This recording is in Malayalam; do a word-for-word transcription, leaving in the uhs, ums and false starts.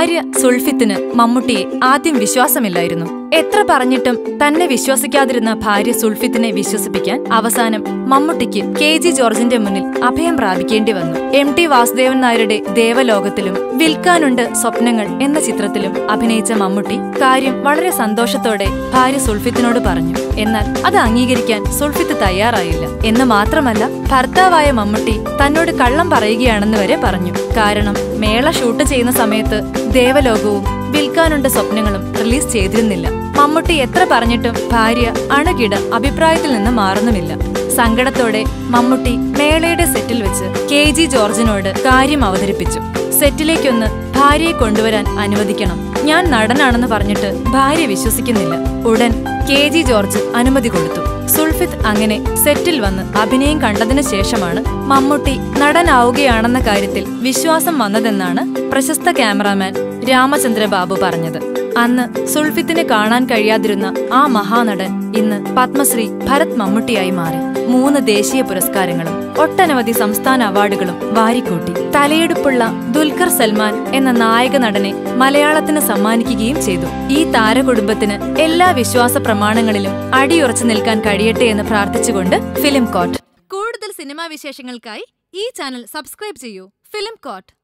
ഭാര്യ സുൽഫിത്തിന് മമ്മൂട്ടിയെ ആദ്യം വിശ്വാസമില്ലായിരുന്നു. എത്ര പറഞ്ഞിട്ടും തന്നെ വിശ്വസിക്കാതിരുന്ന ഭാര്യ സുൽഫിത്തിനെ വിശ്വസിപ്പിക്കാൻ അവസാനം മമ്മൂട്ടിക്ക് കെ ജി ജോർജിന്റെ മുന്നിൽ അഭയം പ്രാപിക്കേണ്ടി വന്നു. എം ടി വാസുദേവൻ നായരുടെ ദേവലോകത്തിലും വിൽക്കാനുണ്ട് സ്വപ്നങ്ങൾ എന്ന ചിത്രത്തിലും അഭിനയിച്ച മമ്മൂട്ടി കാര്യം വളരെ സന്തോഷത്തോടെ ഭാര്യ സുൽഫിത്തിനോട് പറഞ്ഞു. എന്നാൽ അത് അംഗീകരിക്കാൻ സുൽഫിത്ത് തയ്യാറായില്ല. എന്ന് മാത്രമല്ല, ഭർത്താവായ മമ്മൂട്ടി തന്നോട് കള്ളം പറയുകയാണെന്ന് വരെ പറഞ്ഞു. കാരണം മേള ഷൂട്ട് ചെയ്യുന്ന സമയത്ത് ദേവലോകവും വിൽക്കാനുണ്ട് സ്വപ്നങ്ങളും റിലീസ് ചെയ്തിരുന്നില്ല. മമ്മൂട്ടി എത്ര പറഞ്ഞിട്ടും ഭാര്യ അണുകിട അഭിപ്രായത്തിൽ നിന്ന് മാറുന്നുമില്ല. സങ്കടത്തോടെ മമ്മൂട്ടി മേളയുടെ സെറ്റിൽ വെച്ച് കെ ജി ജോർജിനോട് കാര്യം അവതരിപ്പിച്ചു. സെറ്റിലേക്കൊന്ന് ഭാര്യയെ കൊണ്ടുവരാൻ അനുവദിക്കണം, ഞാൻ നടനാണെന്ന് പറഞ്ഞിട്ട് ഭാര്യ വിശ്വസിക്കുന്നില്ല. ഉടൻ കെ ജി ജോർജ് അനുമതി കൊടുത്തു. സുൽഫിത്ത് അങ്ങനെ സെറ്റിൽ വന്ന് അഭിനയം കണ്ടതിനു ശേഷമാണ് മമ്മൂട്ടി നടനാവുകയാണെന്ന കാര്യത്തിൽ വിശ്വാസം വന്നതെന്നാണ് പ്രശസ്ത ക്യാമറാമാൻ രാമചന്ദ്ര ബാബു പറഞ്ഞത്. അന്ന് സുൽഫിത്തിനെ കാണാൻ കഴിയാതിരുന്ന ആ മഹാനടൻ ഇന്ന് പത്മശ്രീ ഭരത് മമ്മൂട്ടിയായി മാറി. മൂന്ന് ദേശീയ പുരസ്കാരങ്ങളും ഒട്ടനവധി സംസ്ഥാന അവാർഡുകളും വാരിക്കൂട്ടി. തലയെടുപ്പുള്ള ദുൽഖർ സൽമാൻ എന്ന നായക നടനെ മലയാളത്തിന് സമ്മാനിക്കുകയും ചെയ്തു. ഈ താരകുടുംബത്തിന് എല്ലാ വിശ്വാസ പ്രമാണങ്ങളിലും അടിയുറച്ചു നിൽക്കാൻ കഴിയട്ടെ എന്ന് പ്രാർത്ഥിച്ചുകൊണ്ട് ഫിലിം കോട്ട്. കൂടുതൽ സിനിമാ വിശേഷങ്ങൾക്കായി ഈ ചാനൽ സബ്സ്ക്രൈബ് ചെയ്യൂ. Film coat.